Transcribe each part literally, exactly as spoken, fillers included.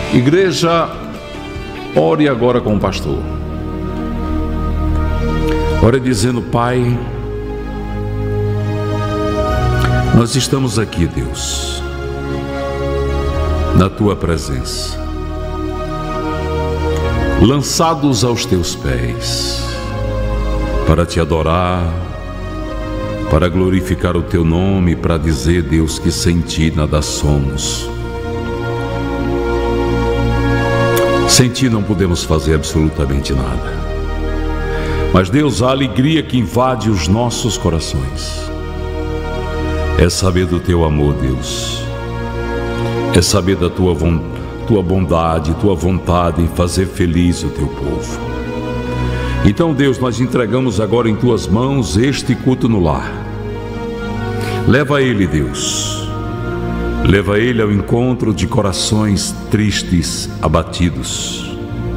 Igreja, ore agora com o pastor. Ore dizendo: Pai, nós estamos aqui, Deus, na Tua presença, lançados aos Teus pés, para Te adorar, para glorificar o Teu nome, para dizer, Deus, que sem Ti nada somos. Sem Ti não podemos fazer absolutamente nada. Mas, Deus, a alegria que invade os nossos corações é saber do Teu amor, Deus. É saber da Tua, tua bondade, Tua vontade em fazer feliz o Teu povo. Então, Deus, nós entregamos agora em Tuas mãos este culto no lar. Leva ele, Deus. Leva ele ao encontro de corações tristes, abatidos,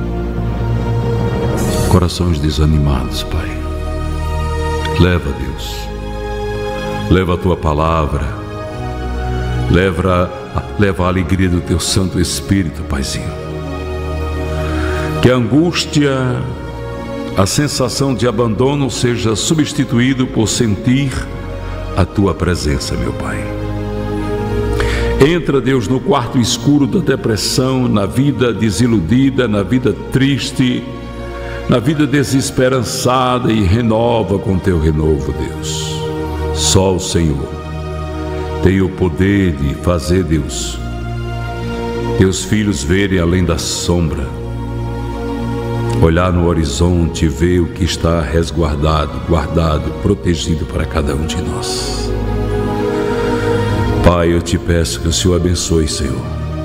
corações desanimados, Pai. Leva, Deus. Leva a Tua palavra. Leva, leva a alegria do Teu Santo Espírito, Paizinho. Que a angústia, a sensação de abandono seja substituído por sentir a Tua presença, meu Pai. Entra, Deus, no quarto escuro da depressão, na vida desiludida, na vida triste, na vida desesperançada, e renova com Teu renovo, Deus. Só o Senhor tem o poder de fazer, Deus, Teus filhos verem além da sombra, olhar no horizonte e ver o que está resguardado, guardado, protegido para cada um de nós. Pai, eu Te peço que o Senhor abençoe, Senhor,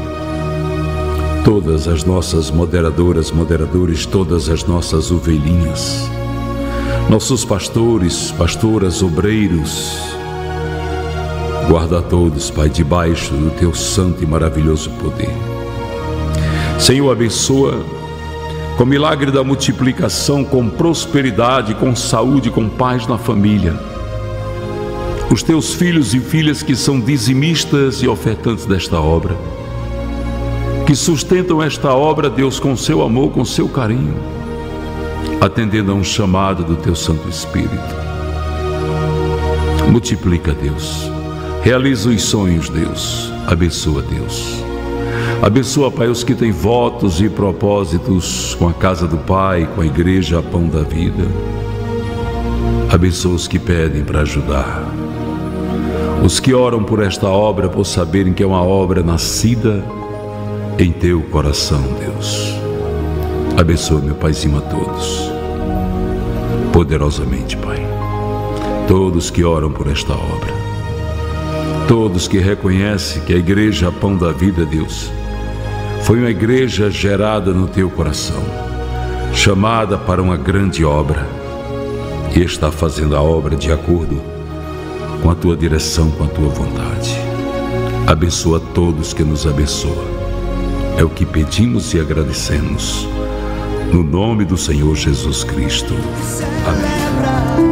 todas as nossas moderadoras, moderadores, todas as nossas ovelhinhas, nossos pastores, pastoras, obreiros. Guarda a todos, Pai, debaixo do Teu santo e maravilhoso poder. Senhor, abençoa com o milagre da multiplicação, com prosperidade, com saúde, com paz na família, os Teus filhos e filhas que são dizimistas e ofertantes desta obra, que sustentam esta obra, Deus, com Seu amor, com Seu carinho, atendendo a um chamado do Teu Santo Espírito. Multiplica, Deus. Realiza os sonhos, Deus. Abençoa, Deus. Abençoa, Pai, os que têm votos e propósitos com a casa do Pai, com a igreja, a Pão da Vida. Abençoa os que pedem para ajudar. Os que oram por esta obra, por saberem que é uma obra nascida em Teu coração, Deus. Abençoa, meu Paizinho, a todos, poderosamente, Pai. Todos que oram por esta obra, todos que reconhecem que a igreja, a Pão da Vida, Deus, foi uma igreja gerada no Teu coração, chamada para uma grande obra, e está fazendo a obra de acordo com a Tua direção, com a Tua vontade. Abençoa todos que nos abençoam. É o que pedimos e agradecemos, no nome do Senhor Jesus Cristo. Amém.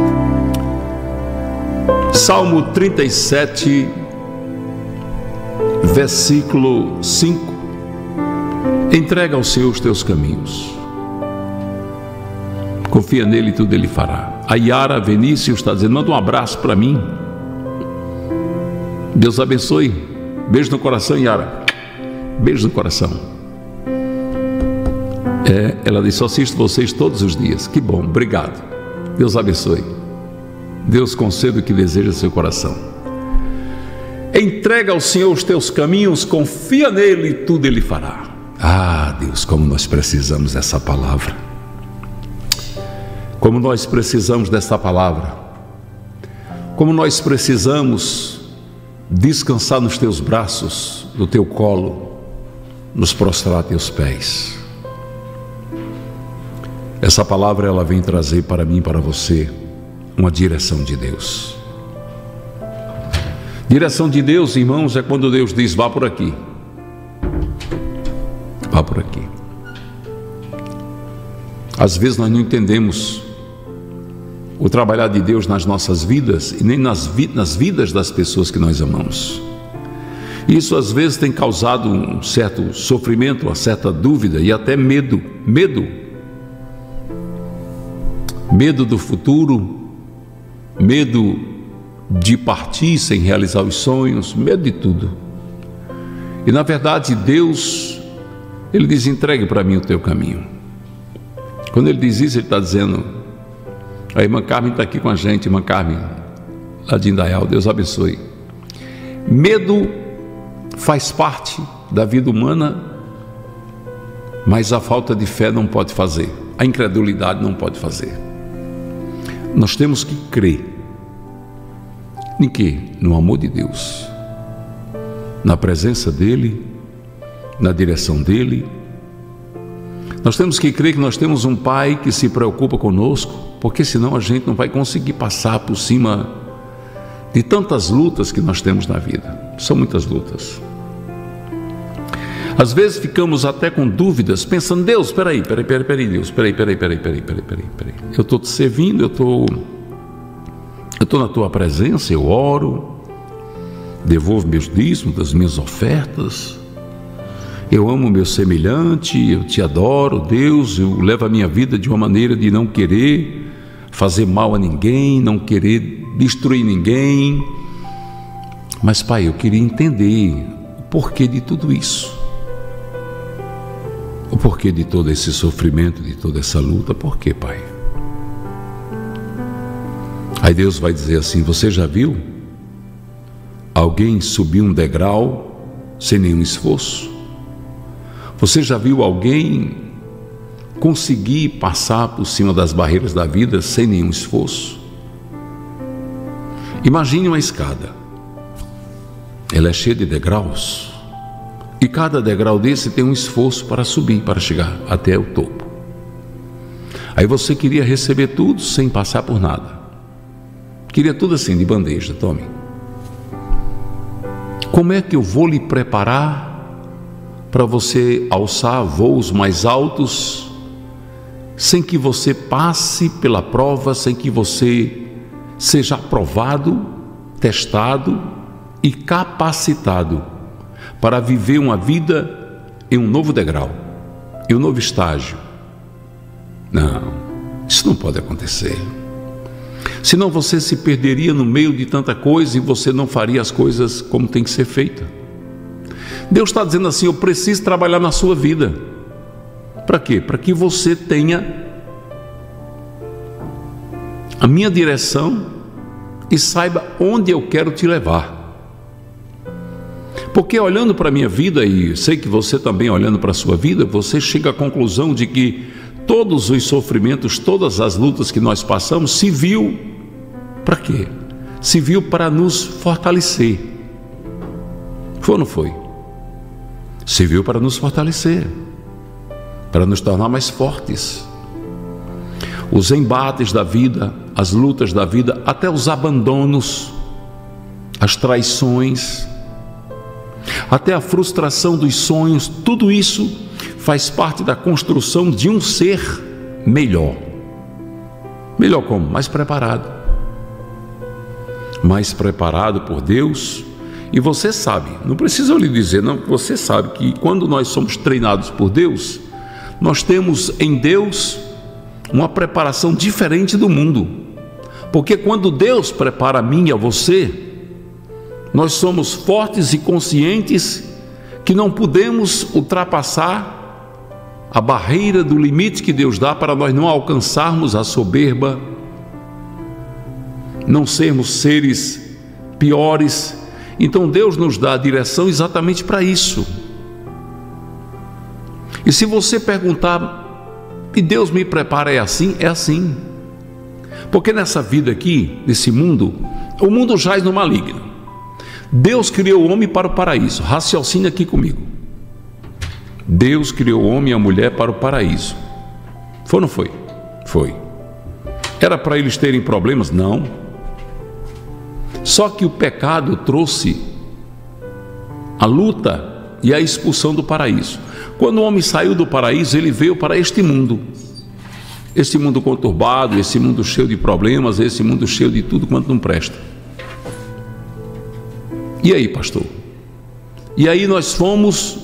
Salmo trinta e sete, versículo cinco. Entrega ao Senhor os teus caminhos, confia nele e tudo Ele fará. A Yara Vinícius está dizendo: manda um abraço para mim. Deus abençoe. Beijo no coração, Yara. Beijo no coração. É, ela disse: só assisto vocês todos os dias. Que bom, obrigado. Deus abençoe. Deus conceda o que deseja seu coração. Entrega ao Senhor os teus caminhos, confia nele e tudo Ele fará. Ah, Deus, como nós precisamos dessa palavra. Como nós precisamos dessa palavra. Como nós precisamos descansar nos Teus braços, no Teu colo, nos prostrar a Teus pés. Essa palavra, ela vem trazer para mim e para você uma direção de Deus. Direção de Deus, irmãos, é quando Deus diz: vá por aqui, vá por aqui. Às vezes nós não entendemos o trabalhar de Deus nas nossas vidas e nem nas, vi nas vidas das pessoas que nós amamos. Isso às vezes tem causado um certo sofrimento, uma certa dúvida e até medo. Medo. Medo do futuro, medo de partir sem realizar os sonhos, medo de tudo. E na verdade Deus, Ele diz: entregue para mim o teu caminho. Quando Ele diz isso, Ele está dizendo, a irmã Carmen está aqui com a gente, irmã Carmen, lá de Indaial, Deus abençoe. Medo faz parte da vida humana, mas a falta de fé não pode fazer, a incredulidade não pode fazer. Nós temos que crer. Em quê? No amor de Deus, na presença dEle, na direção dEle. Nós temos que crer que nós temos um Pai que se preocupa conosco, porque senão a gente não vai conseguir passar por cima de tantas lutas que nós temos na vida. São muitas lutas. Às vezes ficamos até com dúvidas, pensando: Deus, peraí, peraí, peraí, peraí, Deus, peraí, peraí, peraí, peraí, peraí, peraí, peraí. Eu estou te servindo, eu estou, eu estou na tua presença, eu oro, devolvo meus dízimos, das minhas ofertas, eu amo o meu semelhante, eu te adoro, Deus, eu levo a minha vida de uma maneira de não querer fazer mal a ninguém, não querer destruir ninguém. Mas, Pai, eu queria entender o porquê de tudo isso. O porquê de todo esse sofrimento, de toda essa luta. Por quê, Pai? Aí Deus vai dizer assim: você já viu alguém subir um degrau sem nenhum esforço? Você já viu alguém conseguir passar por cima das barreiras da vida sem nenhum esforço? Imagine uma escada. Ela é cheia de degraus. E cada degrau desse tem um esforço para subir, para chegar até o topo. Aí você queria receber tudo sem passar por nada. Queria tudo assim, de bandeja. Tome. Como é que eu vou lhe preparar para você alçar voos mais altos, sem que você passe pela prova, sem que você seja aprovado, testado e capacitado para viver uma vida em um novo degrau, em um novo estágio? Não, isso não pode acontecer. Senão você se perderia no meio de tanta coisa e você não faria as coisas como tem que ser feita. Deus está dizendo assim: eu preciso trabalhar na sua vida. Para quê? Para que você tenha a minha direção e saiba onde eu quero te levar. Porque olhando para a minha vida, e sei que você também olhando para a sua vida, você chega à conclusão de que todos os sofrimentos, todas as lutas que nós passamos, se viu para quê? Se viu para nos fortalecer. Foi ou não foi? Se viu para nos fortalecer, para nos tornar mais fortes. Os embates da vida, as lutas da vida, até os abandonos, as traições, até a frustração dos sonhos, tudo isso faz parte da construção de um ser melhor. Melhor como? Mais preparado. Mais preparado por Deus. E você sabe, não precisa eu lhe dizer, não, você sabe que quando nós somos treinados por Deus, nós temos em Deus uma preparação diferente do mundo. Porque quando Deus prepara a mim e a você, nós somos fortes e conscientes que não podemos ultrapassar a barreira do limite que Deus dá para nós não alcançarmos a soberba, não sermos seres piores. Então Deus nos dá a direção exatamente para isso. E se você perguntar, e Deus me prepara é assim? É assim. Porque nessa vida aqui, nesse mundo, o mundo jaz no maligno. Deus criou o homem para o paraíso. Raciocine aqui comigo. Deus criou o homem e a mulher para o paraíso. Foi ou não foi? Foi. Era para eles terem problemas? Não. Só que o pecado trouxe a luta e a expulsão do paraíso. Quando o homem saiu do paraíso, ele veio para este mundo. Esse mundo conturbado, esse mundo cheio de problemas, esse mundo cheio de tudo quanto não presta. E aí, pastor? E aí nós fomos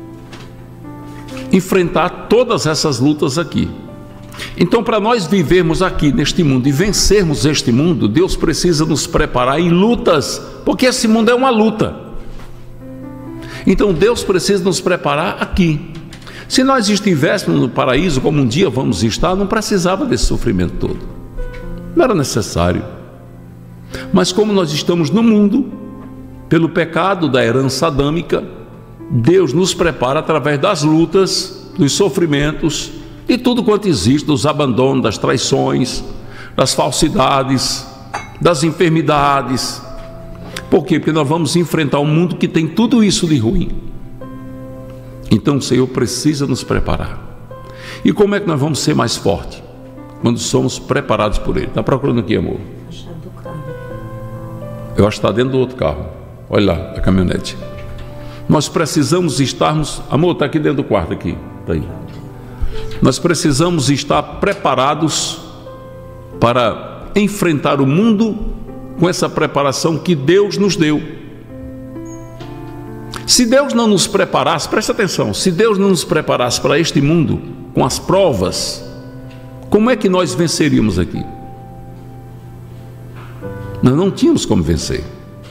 enfrentar todas essas lutas aqui. Então, para nós vivermos aqui neste mundo e vencermos este mundo, Deus precisa nos preparar em lutas, porque esse mundo é uma luta. Então Deus precisa nos preparar aqui. Se nós estivéssemos no paraíso, como um dia vamos estar, não precisava desse sofrimento todo, não era necessário. Mas como nós estamos no mundo, pelo pecado da herança adâmica, Deus nos prepara através das lutas, dos sofrimentos, de tudo quanto existe, dos abandonos, das traições, das falsidades, das enfermidades. Por quê? Porque nós vamos enfrentar um mundo que tem tudo isso de ruim. Então o Senhor precisa nos preparar. E como é que nós vamos ser mais fortes? Quando somos preparados por Ele. Está procurando aqui, amor? Eu acho que está dentro do outro carro. Olha lá, a caminhonete. Nós precisamos estarmos... Amor, está aqui dentro do quarto aqui. Está aí. Nós precisamos estar preparados para enfrentar o mundo com essa preparação que Deus nos deu. Se Deus não nos preparasse, presta atenção, se Deus não nos preparasse para este mundo com as provas, como é que nós venceríamos aqui? Nós não tínhamos como vencer.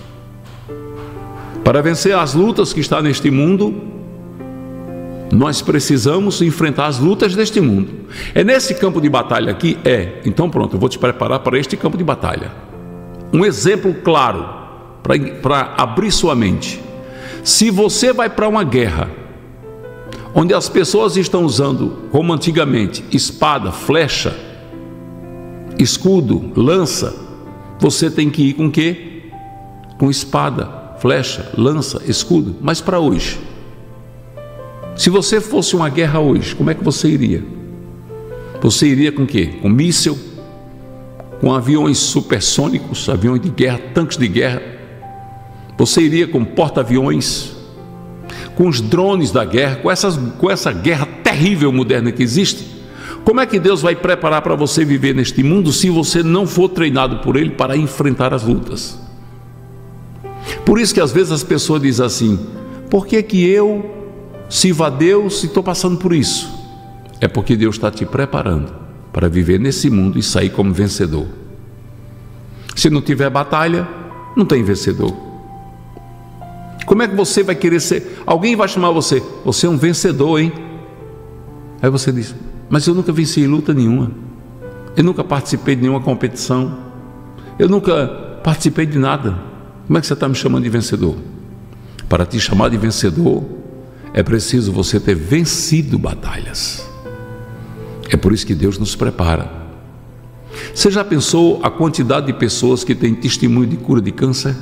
Para vencer as lutas que estão neste mundo, nós precisamos enfrentar as lutas deste mundo. É nesse campo de batalha aqui? É. Então pronto, eu vou te preparar para este campo de batalha. Um exemplo claro, para abrir sua mente. Se você vai para uma guerra, onde as pessoas estão usando, como antigamente, espada, flecha, escudo, lança, você tem que ir com o quê? Com espada, flecha, lança, escudo. Mas para hoje, se você fosse uma guerra hoje, como é que você iria? Você iria com o quê? Com míssil, com aviões supersônicos, aviões de guerra, tanques de guerra. Você iria com porta-aviões, com os drones da guerra, com, essas, com essa guerra terrível moderna que existe. Como é que Deus vai preparar para você viver neste mundo se você não for treinado por Ele para enfrentar as lutas? Por isso que às vezes as pessoas dizem assim: por que que eu sirvo a Deus e estou passando por isso? É porque Deus está te preparando para viver nesse mundo e sair como vencedor. Se não tiver batalha, não tem vencedor. Como é que você vai querer ser? Alguém vai chamar você, você é um vencedor, hein? Aí você diz: mas eu nunca venci em luta nenhuma, eu nunca participei de nenhuma competição, eu nunca participei de nada. Como é que você está me chamando de vencedor? Para te chamar de vencedor, é preciso você ter vencido batalhas. É por isso que Deus nos prepara. Você já pensou a quantidade de pessoas que têm testemunho de cura de câncer?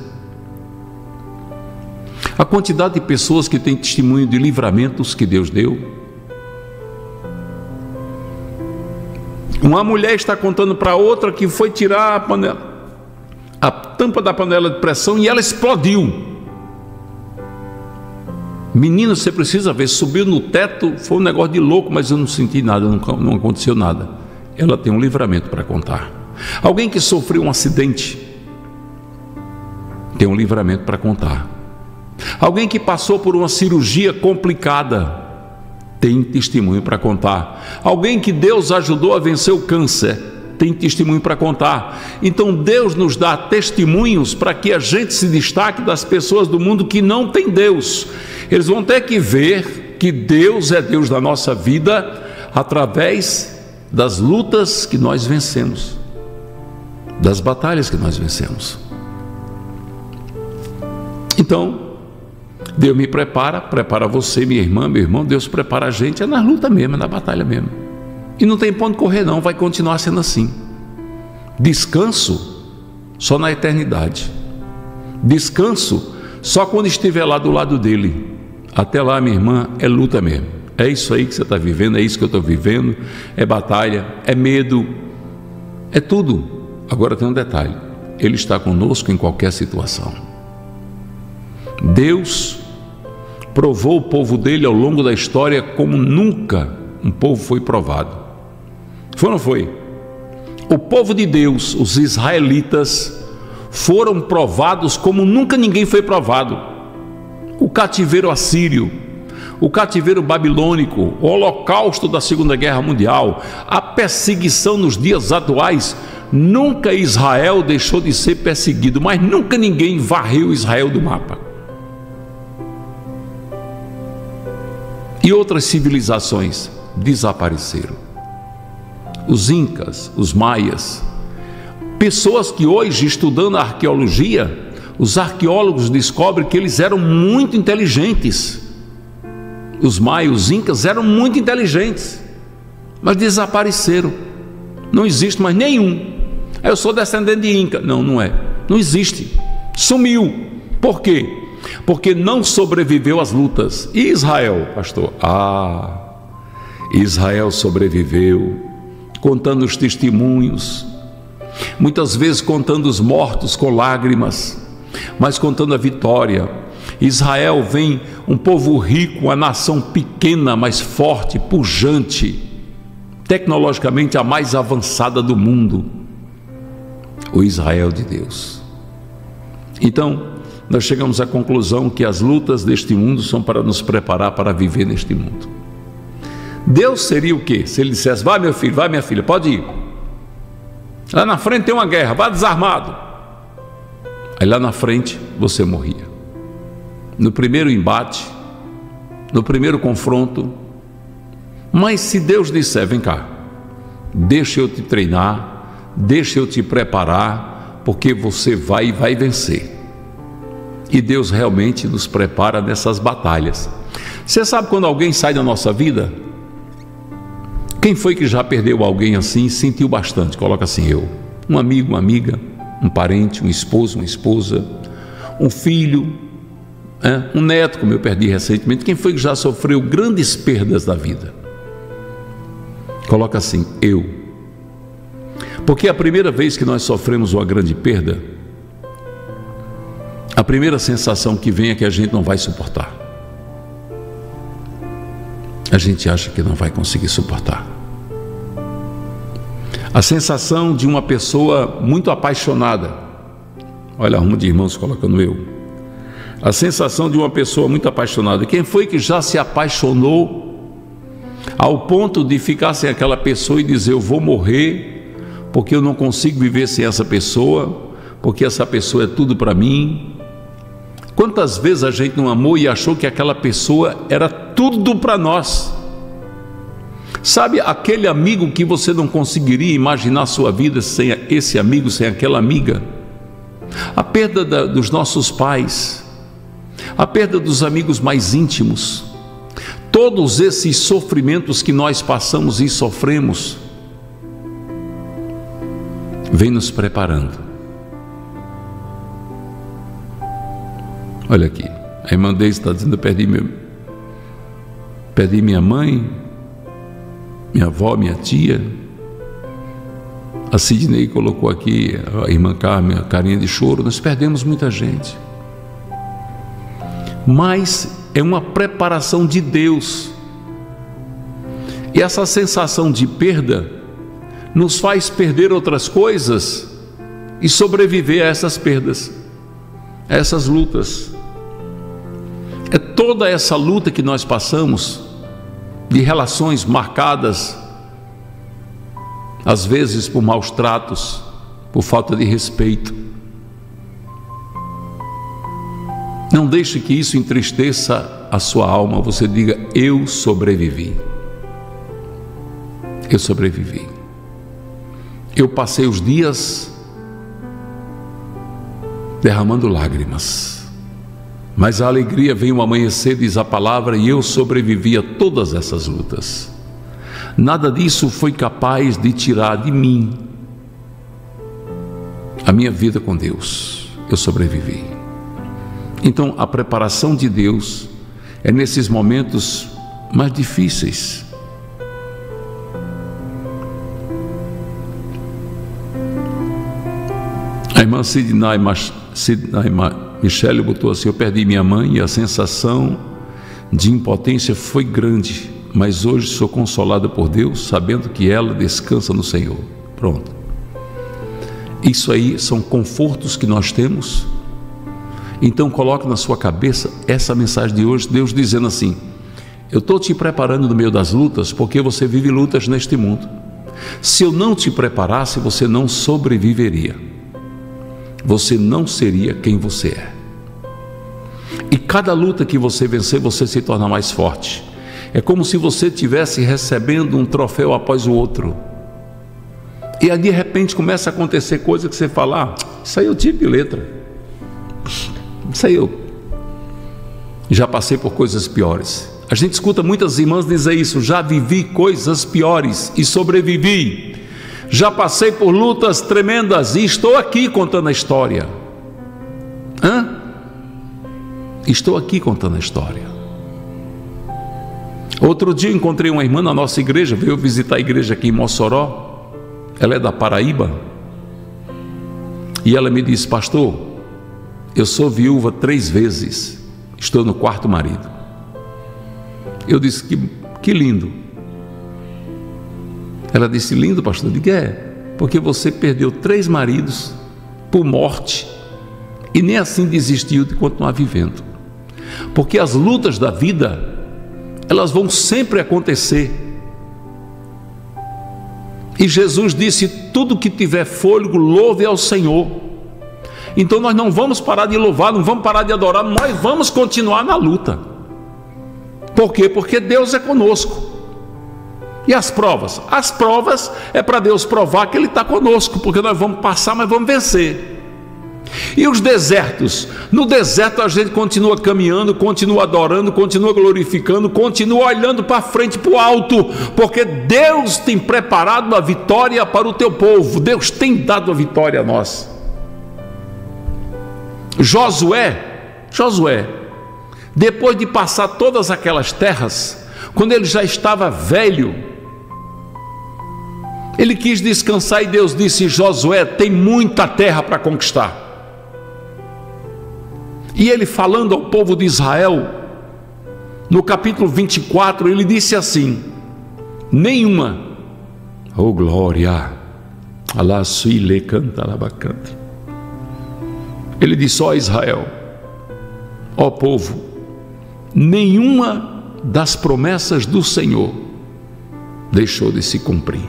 A quantidade de pessoas que têm testemunho de livramentos que Deus deu? Uma mulher está contando para outra que foi tirar a panela, a tampa da panela de pressão, e ela explodiu. Menino, você precisa ver, subiu no teto, foi um negócio de louco, mas eu não senti nada, não, não aconteceu nada. Ela tem um livramento para contar. Alguém que sofreu um acidente tem um livramento para contar. Alguém que passou por uma cirurgia complicada tem testemunho para contar. Alguém que Deus ajudou a vencer o câncer tem testemunho para contar. Então Deus nos dá testemunhos para que a gente se destaque das pessoas do mundo que não tem Deus. Eles vão ter que ver que Deus é Deus da nossa vida através das lutas que nós vencemos, das batalhas que nós vencemos. Então, Deus me prepara, prepara você, minha irmã, meu irmão. Deus prepara a gente, é na luta mesmo, é na batalha mesmo. E não tem ponto de correr não, vai continuar sendo assim. Descanso só na eternidade. Descanso só quando estiver lá do lado dele. Até lá, minha irmã, é luta mesmo. É isso aí que você está vivendo, é isso que eu estou vivendo. É batalha, é medo, é tudo. Agora tem um detalhe: Ele está conosco em qualquer situação. Deus provou o povo dele ao longo da história como nunca um povo foi provado. Foi ou não foi? O povo de Deus, os israelitas, foram provados como nunca ninguém foi provado. o cativeiro assírio, o cativeiro babilônico, o holocausto da Segunda Guerra Mundial, a perseguição nos dias atuais. Nunca Israel deixou de ser perseguido, mas nunca ninguém varreu Israel do mapa. E outras civilizações desapareceram. Os incas, os maias, pessoas que hoje, estudando a arqueologia, os arqueólogos descobrem que eles eram muito inteligentes. Os maias, os incas eram muito inteligentes, mas desapareceram. Não existe mais nenhum. Eu sou descendente de Inca. Não, não é. Não existe. Sumiu. Por quê? Porque não sobreviveu às lutas. E Israel, pastor? Ah, Israel sobreviveu, contando os testemunhos, muitas vezes contando os mortos com lágrimas, mas contando a vitória. Israel vem um povo rico, uma nação pequena, mas forte, pujante, tecnologicamente a mais avançada do mundo. O Israel de Deus. Então, nós chegamos à conclusão que as lutas deste mundo são para nos preparar para viver neste mundo. Deus seria o quê? Se ele dissesse: vai meu filho, vai minha filha, pode ir. Lá na frente tem uma guerra, vá desarmado. Aí lá na frente você morria. No primeiro embate, no primeiro confronto. Mas se Deus disser: vem cá, deixa eu te treinar, deixa eu te preparar, porque você vai e vai vencer. E Deus realmente nos prepara nessas batalhas. Você sabe quando alguém sai da nossa vida? Quem foi que já perdeu alguém assim e sentiu bastante? Coloca assim: eu. Um amigo, uma amiga, um parente, um esposo, uma esposa, um filho, é? um neto, como eu perdi recentemente. Quem foi que já sofreu grandes perdas da vida? Coloca assim: eu. Porque a primeira vez que nós sofremos uma grande perda, a primeira sensação que vem é que a gente não vai suportar. A gente acha que não vai conseguir suportar. A sensação de uma pessoa muito apaixonada. Olha, arrumo de irmãos colocando eu. A sensação de uma pessoa muito apaixonada. Quem foi que já se apaixonou ao ponto de ficar sem aquela pessoa e dizer: eu vou morrer porque eu não consigo viver sem essa pessoa, porque essa pessoa é tudo para mim? Quantas vezes a gente não amou e achou que aquela pessoa era tudo para nós? Sabe, aquele amigo que você não conseguiria imaginar a sua vida sem esse amigo, sem aquela amiga? A perda da, dos nossos pais, a perda dos amigos mais íntimos, todos esses sofrimentos que nós passamos e sofremos, vem nos preparando. Olha aqui, a irmã Deise está dizendo: eu perdi, meu, perdi minha mãe, minha avó, minha tia. A Sidney colocou aqui, a irmã Carmen, a carinha de choro. Nós perdemos muita gente, mas é uma preparação de Deus. E essa sensação de perda nos faz perder outras coisas e sobreviver a essas perdas, a essas lutas. É toda essa luta que nós passamos, de relações marcadas, às vezes por maus tratos, por falta de respeito. Não deixe que isso entristeça a sua alma. Você diga: eu sobrevivi. Eu sobrevivi. Eu passei os dias derramando lágrimas, mas a alegria veio ao amanhecer, diz a palavra, e eu sobrevivi a todas essas lutas. Nada disso foi capaz de tirar de mim a minha vida com Deus. Eu sobrevivi. Então, a preparação de Deus é nesses momentos mais difíceis. A irmã Sidney, Sidney Michele botou assim: eu perdi minha mãe e a sensação de impotência foi grande, mas hoje sou consolada por Deus, sabendo que ela descansa no Senhor. Pronto. Isso aí são confortos que nós temos, Então coloque na sua cabeça essa mensagem de hoje, Deus dizendo assim: eu estou te preparando no meio das lutas, porque você vive lutas neste mundo. Se eu não te preparasse, você não sobreviveria. Você não seria quem você é. E cada luta que você vencer, você se torna mais forte. É como se você estivesse recebendo um troféu após o outro. E aí de repente começa a acontecer coisa que você fala: ah, isso aí eu tive de letra. Isso aí eu já passei por coisas piores. A gente escuta muitas irmãs dizer isso: já vivi coisas piores e sobrevivi. Já passei por lutas tremendas e estou aqui contando a história. Hã? Estou aqui contando a história. Outro dia encontrei uma irmã na nossa igreja, veio visitar a igreja aqui em Mossoró. Ela é da Paraíba. E ela me disse: pastor, eu sou viúva três vezes, estou no quarto marido. Eu disse: que, que lindo. Ela disse: lindo, pastor? Eu digo: é, porque você perdeu três maridos por morte e nem assim desistiu de continuar vivendo. Porque as lutas da vida, elas vão sempre acontecer. E Jesus disse: tudo que tiver fôlego, louve ao Senhor. Então nós não vamos parar de louvar, não vamos parar de adorar, nós vamos continuar na luta. Por quê? Porque Deus é conosco. E as provas? As provas é para Deus provar que Ele está conosco, porque nós vamos passar, mas vamos vencer. E os desertos? No deserto a gente continua caminhando, continua adorando, continua glorificando, continua olhando para frente, para o alto, porque Deus tem preparado a vitória para o teu povo. Deus tem dado a vitória a nós. Josué, Josué, depois de passar todas aquelas terras, quando ele já estava velho, ele quis descansar e Deus disse: Josué, tem muita terra para conquistar. E ele, falando ao povo de Israel, no capítulo vinte e quatro, ele disse assim: nenhuma, oh glória, Alá suile canta labacanta. Ele disse: ó Israel, ó povo, nenhuma das promessas do Senhor deixou de se cumprir.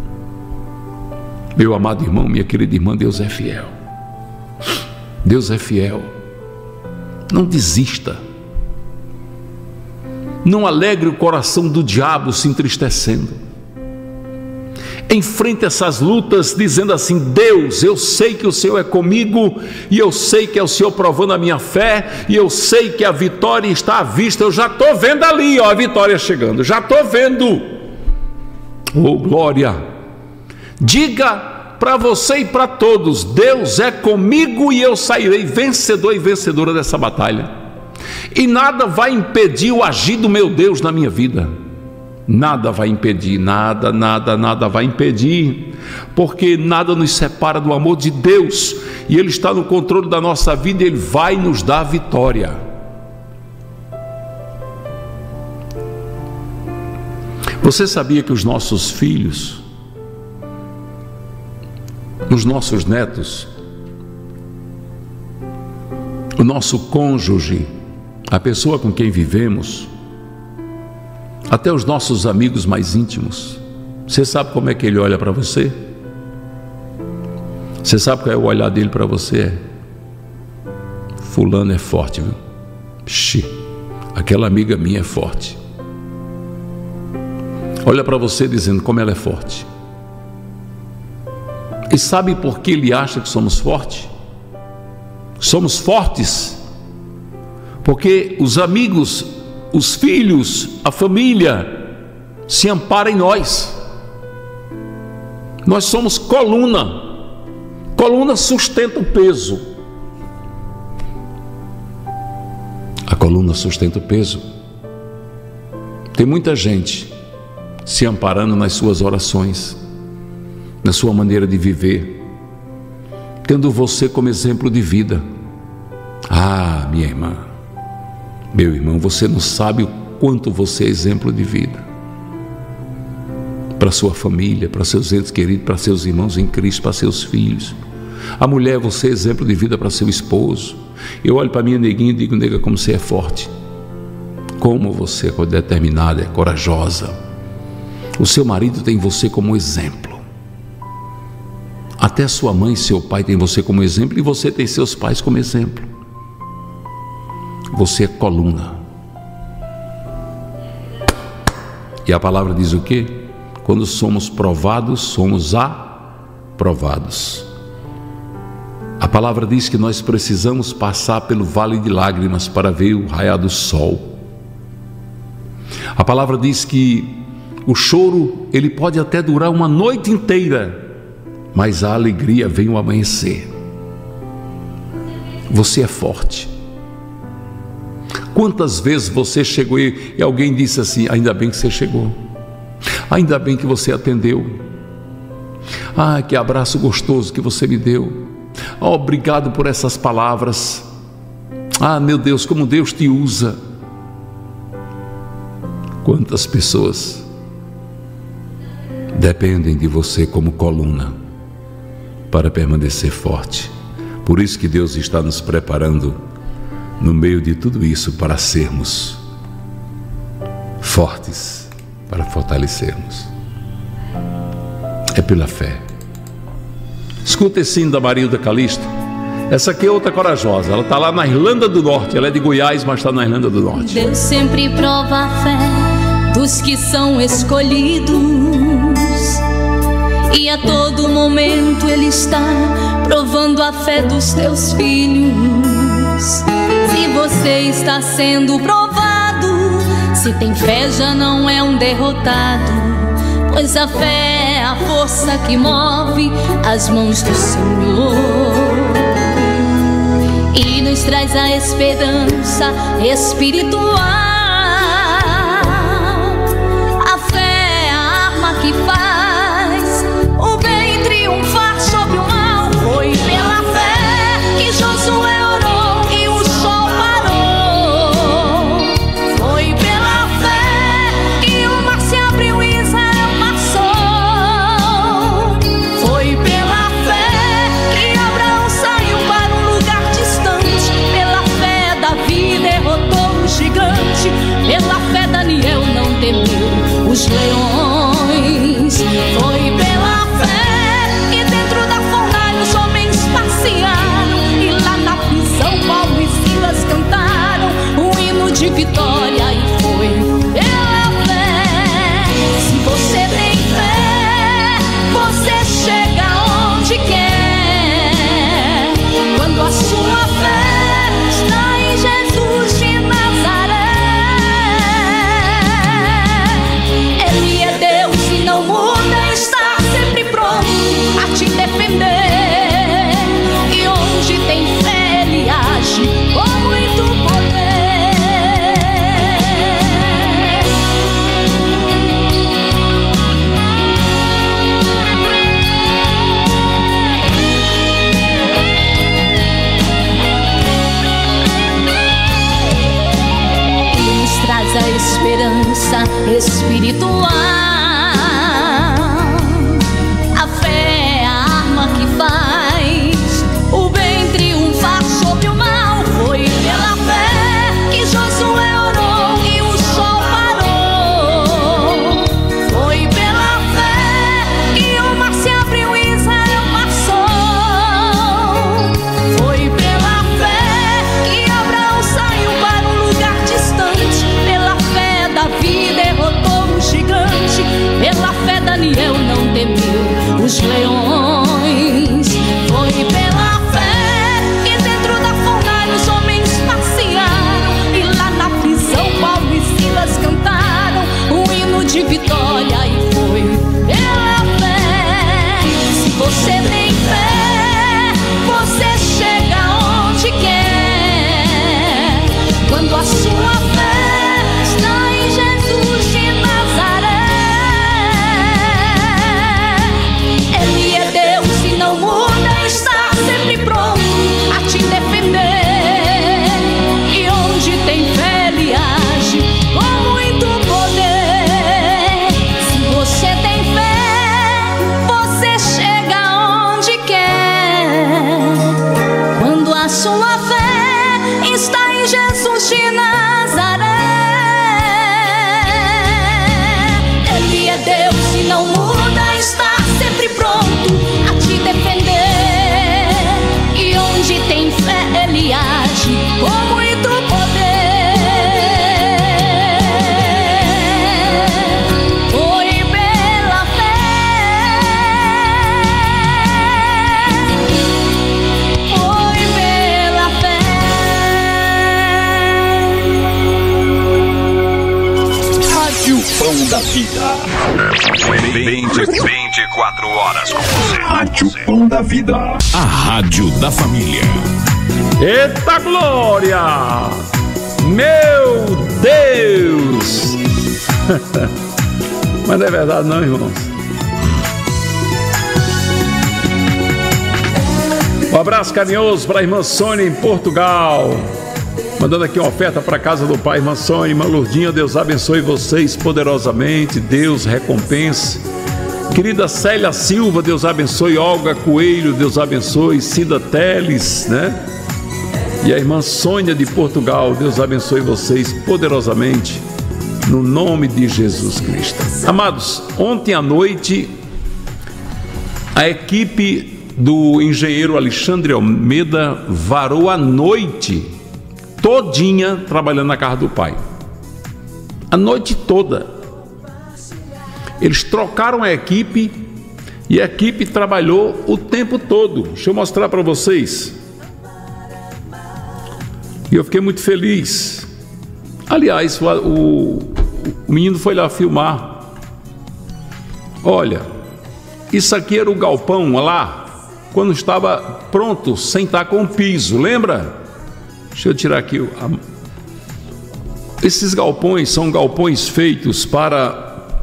Meu amado irmão, minha querida irmã, Deus é fiel. Deus é fiel. Não desista. Não alegre o coração do diabo se entristecendo. Enfrente essas lutas dizendo assim: Deus, eu sei que o Senhor é comigo, e eu sei que é o Senhor provando a minha fé, e eu sei que a vitória está à vista. Eu já estou vendo ali, ó, a vitória chegando, já estou vendo. Oh glória! Diga para você e para todos: Deus é comigo e eu sairei vencedor e vencedora dessa batalha, e nada vai impedir o agir do meu Deus na minha vida. Nada vai impedir, nada, nada, nada vai impedir, porque nada nos separa do amor de Deus, e Ele está no controle da nossa vida, e Ele vai nos dar vitória. Você sabia que os nossos filhos, os nossos netos, o nosso cônjuge, a pessoa com quem vivemos, até os nossos amigos mais íntimos, você sabe como é que ele olha para você? Você sabe qual é o olhar dele para você? Fulano é forte, viu? Xi, aquela amiga minha é forte. Olha para você dizendo como ela é forte. E sabe por que ele acha que somos fortes? Somos fortes porque os amigos, os filhos, a família se amparam em nós. Nós somos coluna. Coluna sustenta o peso. A coluna sustenta o peso. Tem muita gente se amparando nas suas orações, na sua maneira de viver, tendo você como exemplo de vida. Ah, minha irmã, meu irmão, você não sabe o quanto você é exemplo de vida para sua família, para seus entes queridos, para seus irmãos em Cristo, para seus filhos. A mulher, você é exemplo de vida para seu esposo. Eu olho para minha neguinha e digo: nega, como você é forte, como você é determinada, é corajosa. O seu marido tem você como exemplo. Até sua mãe e seu pai têm você como exemplo, e você tem seus pais como exemplo. Você é coluna. E a palavra diz o quê? Quando somos provados, somos aprovados. A palavra diz que nós precisamos passar pelo vale de lágrimas para ver o raiar do sol. A palavra diz que o choro, ele pode até durar uma noite inteira, mas a alegria vem ao amanhecer. Você é forte. Quantas vezes você chegou e alguém disse assim: ainda bem que você chegou, ainda bem que você atendeu, ah, que abraço gostoso que você me deu, oh, obrigado por essas palavras, ah, meu Deus, como Deus te usa. Quantas pessoas dependem de você como coluna para permanecer forte. Por isso que Deus está nos preparando no meio de tudo isso para sermos fortes, para fortalecermos. É pela fé. Escuta esse hino da Marilda Calisto. Essa aqui é outra corajosa. Ela está lá na Irlanda do Norte. Ela é de Goiás, mas está na Irlanda do Norte. Deus sempre prova a fé dos que são escolhidos, e a todo momento Ele está provando a fé dos teus filhos. Se você está sendo provado, se tem fé já não é um derrotado, pois a fé é a força que move as mãos do Senhor e nos traz a esperança espiritual. A fé é a arma que faz o bem triunfar sobre o mal. Foi pela fé que Josué orou e o sol parou. Foi pela fé que o mar se abriu e Israel passou. Foi pela fé que Abraão saiu para um lugar distante. Pela fé Davi derrotou o gigante. Pela fé Daniel não temeu os leões. Foi pela fé que dentro da fornalha os homens passearam, e lá na prisão Paulo e Silas cantaram um hino de vitória. E foi pela fé. Se você tem fé, você chega onde quer, quando a sua fé está em Jesus de Nazaré. Ele é Deus e não muda, está sempre pronto a te defender, e onde tem fé Ele age com muito poder. Ele nos traz a esperança espiritual. A fé é a arma que faz o bem triunfar sobre o mal. Foi pela fé que Josué orou e o sol parou. Foi pela fé que o mar se abriu e Israel passou. Foi pela fé que Abraão saiu para um lugar distante. Pela fé Davi derrotou o gigante. Rádio Pão da Vida. vinte e quatro horas com você. Rádio Pão da Vida. A rádio da família. Eita glória! Meu Deus! Mas não é verdade não, irmãos. Um abraço carinhoso para a irmã Sônia em Portugal. Mandando aqui uma oferta para a casa do pai, irmã Sônia, irmã Lourdinha. Deus abençoe vocês poderosamente. Deus recompense. Querida Célia Silva, Deus abençoe. Olga Coelho, Deus abençoe. Cida Teles, né? E a irmã Sônia de Portugal, Deus abençoe vocês poderosamente, no nome de Jesus Cristo. Amados, ontem à noite, a equipe do engenheiro Alexandre Almeida varou a noite todinha trabalhando na casa do pai. A noite toda. Eles trocaram a equipe e a equipe trabalhou o tempo todo. Deixa eu mostrar para vocês. E eu fiquei muito feliz. Aliás, o, o, o menino foi lá filmar. Olha, isso aqui era o galpão lá, quando estava pronto, sem estar com o piso, lembra? Deixa eu tirar aqui. A... Esses galpões são galpões feitos para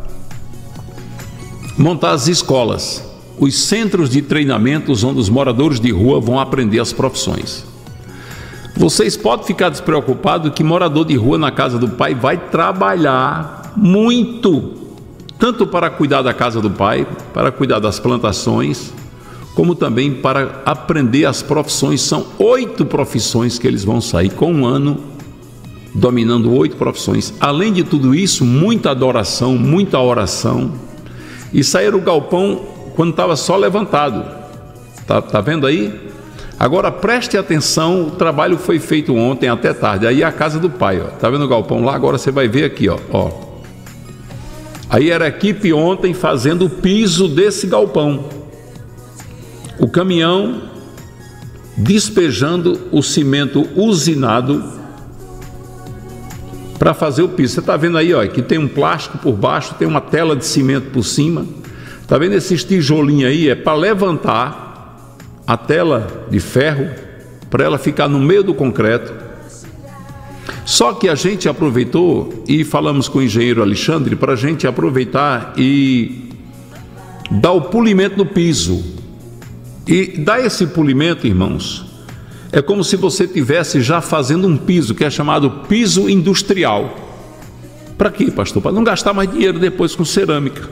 montar as escolas, os centros de treinamentos onde os moradores de rua vão aprender as profissões. Vocês podem ficar despreocupados que morador de rua na casa do pai vai trabalhar muito, tanto para cuidar da casa do pai, para cuidar das plantações, como também para aprender as profissões. São oito profissões que eles vão sair com um ano, dominando oito profissões. Além de tudo isso, muita adoração, muita oração. E saíram o galpão quando estava só levantado. Tá, tá vendo aí? Agora preste atenção, o trabalho foi feito ontem até tarde. Aí a casa do pai, ó. Tá vendo o galpão lá? Agora você vai ver aqui, ó, ó. Aí era a equipe ontem fazendo o piso desse galpão. O caminhão despejando o cimento usinado para fazer o piso. Você está vendo aí, ó, que tem um plástico por baixo, tem uma tela de cimento por cima. Está vendo esses tijolinhos aí? É para levantar a tela de ferro, para ela ficar no meio do concreto. Só que a gente aproveitou e falamos com o engenheiro Alexandre para a gente aproveitar e dar o polimento no piso. E dar esse polimento, irmãos, é como se você estivesse já fazendo um piso, que é chamado piso industrial. Para quê, pastor? Para não gastar mais dinheiro depois com cerâmica.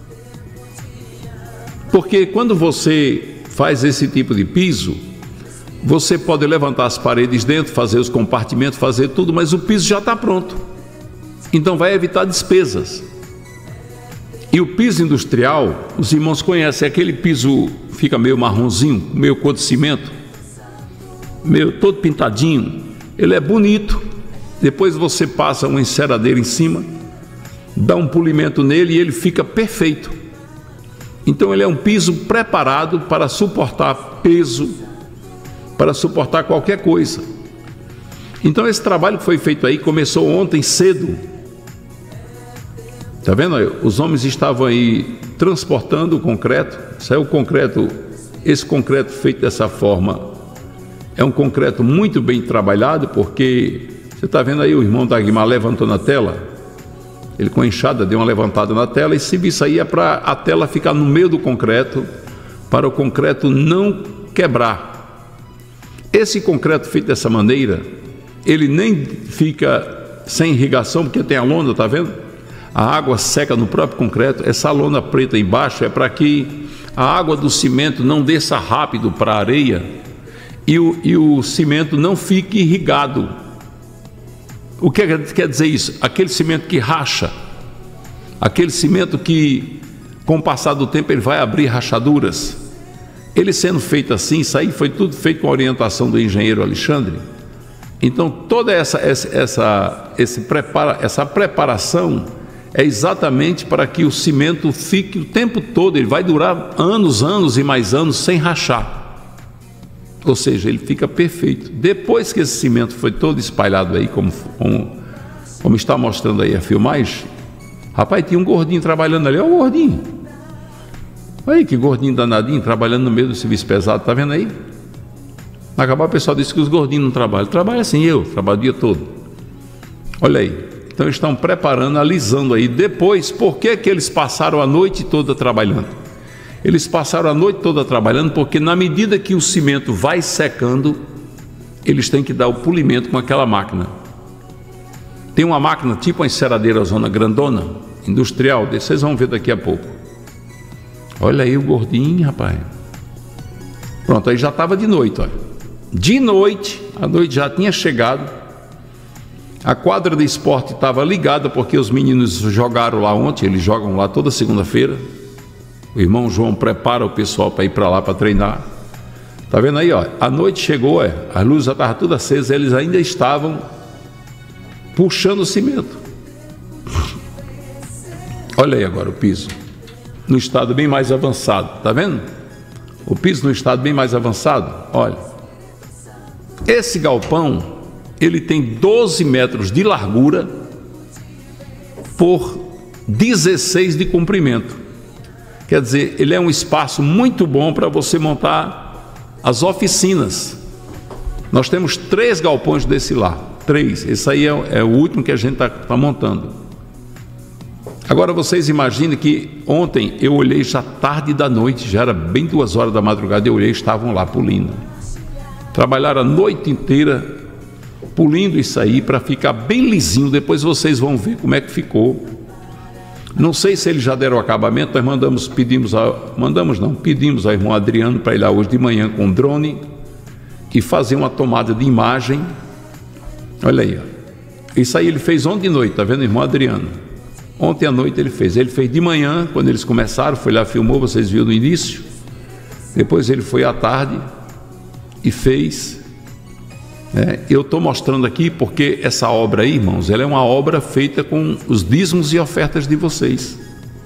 Porque quando você faz esse tipo de piso, você pode levantar as paredes dentro, fazer os compartimentos, fazer tudo, mas o piso já está pronto. Então vai evitar despesas. E o piso industrial, os irmãos conhecem, aquele piso fica meio marronzinho, meio cor de cimento, meio todo pintadinho. Ele é bonito. Depois você passa uma enceradeira em cima, dá um polimento nele e ele fica perfeito. Então ele é um piso preparado para suportar peso, para suportar qualquer coisa. Então esse trabalho que foi feito aí começou ontem cedo. Tá vendo aí? Os homens estavam aí transportando o concreto. Saiu o concreto, esse concreto feito dessa forma é um concreto muito bem trabalhado, porque você está vendo aí o irmão Dagmar levantou na tela. Ele com a enxada deu uma levantada na tela, e se isso aí é para a tela ficar no meio do concreto, para o concreto não quebrar. Esse concreto feito dessa maneira, ele nem fica sem irrigação, porque tem a lona, tá vendo? A água seca no próprio concreto. Essa lona preta embaixo é para que a água do cimento não desça rápido para a areia e o, e o cimento não fique irrigado. O que quer dizer isso? Aquele cimento que racha, aquele cimento que com o passar do tempo ele vai abrir rachaduras. Ele sendo feito assim, isso aí foi tudo feito com a orientação do engenheiro Alexandre. Então toda essa, essa, essa, esse prepara, essa preparação é exatamente para que o cimento fique o tempo todo, ele vai durar anos, anos e mais anos sem rachar. Ou seja, ele fica perfeito. Depois que esse cimento foi todo espalhado aí, como, como, como está mostrando aí a filmagem, Rapaz, tinha um gordinho trabalhando ali, olha o gordinho. Olha aí que gordinho danadinho, trabalhando no meio do serviço pesado, tá vendo aí? Na acabar o pessoal disse que os gordinhos não trabalham. Trabalha assim, eu, trabalho o dia todo. Olha aí. Então estão preparando, alisando aí. Depois, por que que eles passaram a noite toda trabalhando? Eles passaram a noite toda trabalhando porque na medida que o cimento vai secando, eles têm que dar o polimento com aquela máquina. Tem uma máquina tipo uma enceradeira zona grandona, industrial, vocês vão ver daqui a pouco. Olha aí o gordinho, rapaz. Pronto, aí já estava de noite, olha. De noite, a noite já tinha chegado. A quadra de esporte estava ligada porque os meninos jogaram lá ontem, eles jogam lá toda segunda-feira. O irmão João prepara o pessoal para ir para lá para treinar. Tá vendo aí, ó? A noite chegou, é, a luz já estava toda acesa, eles ainda estavam puxando o cimento. Olha aí agora o piso, no estado bem mais avançado, tá vendo? O piso no estado bem mais avançado, olha. Esse galpão, ele tem doze metros de largura por dezesseis de comprimento. Quer dizer, ele é um espaço muito bom para você montar as oficinas. Nós temos três galpões desse lá, três. Esse aí é, é o último que a gente está tá montando. Agora vocês imaginem que ontem eu olhei já tarde da noite, já era bem duas horas da madrugada, eu olhei, estavam lá polindo. Trabalharam a noite inteira polindo isso aí para ficar bem lisinho. Depois vocês vão ver como é que ficou. Não sei se eles já deram acabamento. Nós mandamos, pedimos, a, mandamos não, pedimos ao irmão Adriano para ir lá hoje de manhã com drone e fazer uma tomada de imagem. Olha aí, ó. Isso aí ele fez ontem de noite, tá vendo, irmão Adriano? Ontem à noite ele fez. Ele fez de manhã, quando eles começaram, foi lá, filmou, vocês viram no início. Depois ele foi à tarde e fez. É, eu estou mostrando aqui porque essa obra aí, irmãos, ela é uma obra feita com os dízimos e ofertas de vocês.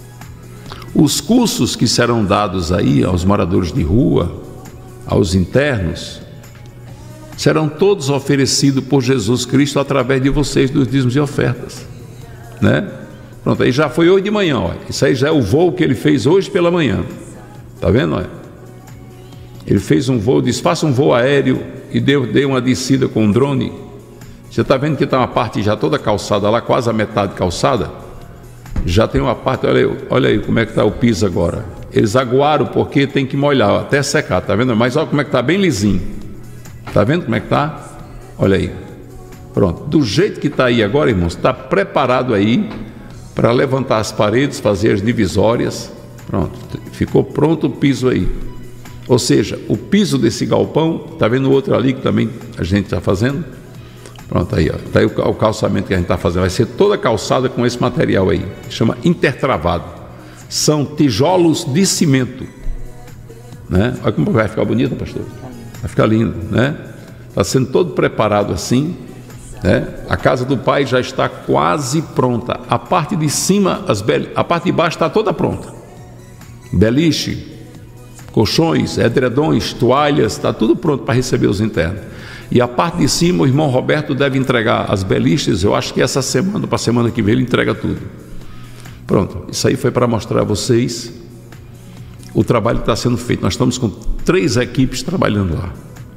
Os cursos que serão dados aí aos moradores de rua, aos internos, serão todos oferecidos por Jesus Cristo através de vocês, dos dízimos e ofertas, né? Pronto, aí já foi hoje de manhã, olha. Isso aí já é o voo que ele fez hoje pela manhã, tá vendo, olha? Ele fez um voo, disse, faça um voo aéreo e deu, deu uma descida com um drone. Você está vendo que está uma parte já toda calçada lá, quase a metade calçada. Já tem uma parte, olha aí, olha aí como é que está o piso agora. Eles aguaram porque tem que molhar, ó, até secar, tá vendo? Mas olha como é que está bem lisinho. Tá vendo como é que está? Olha aí. Pronto, do jeito que está aí agora, irmãos, está preparado aí para levantar as paredes, fazer as divisórias. Pronto, ficou pronto o piso aí. Ou seja, o piso desse galpão, está vendo o outro ali que também a gente está fazendo? Pronto, aí, ó, tá aí o, o calçamento que a gente está fazendo. Vai ser toda calçada com esse material aí, chama intertravado. São tijolos de cimento, né? Olha como vai ficar bonito, pastor. Vai ficar lindo, né? Está sendo todo preparado assim, né? A casa do pai já está quase pronta. A parte de cima, as bel... a parte de baixo está toda pronta. Beliche, colchões, edredões, toalhas, está tudo pronto para receber os internos. E a parte de cima, o irmão Roberto deve entregar as beliches, eu acho que essa semana, para a semana que vem, ele entrega tudo. Pronto, isso aí foi para mostrar a vocês o trabalho que está sendo feito. Nós estamos com três equipes trabalhando lá.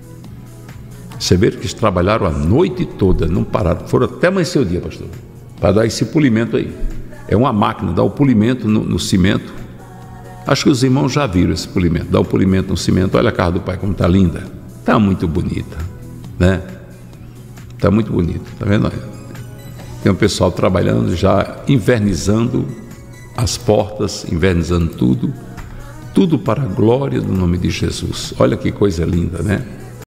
Você vê que eles trabalharam a noite toda, não pararam, foram até amanhecer o dia, pastor, para dar esse polimento aí. É uma máquina, dá o polimento no, no cimento. Acho que os irmãos já viram esse polimento, dá o polimento no cimento. Olha a casa do pai como está linda, está muito bonita, né? Está muito bonita, está vendo? Tem um pessoal trabalhando, já invernizando as portas, invernizando tudo, tudo para a glória do nome de Jesus. Olha que coisa linda, né?